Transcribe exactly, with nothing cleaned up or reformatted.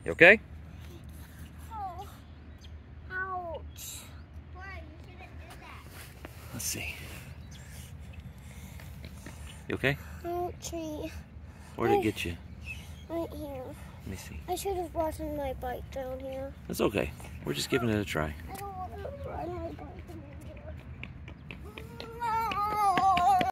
You okay? Oh. Ouch. Why? You shouldn't do that. Let's see. You okay? Ouchie. Where'd it get you? Right here. Let me see. I should have brought my bike down here. That's okay. We're just giving it a try. I don't want to ride my bike.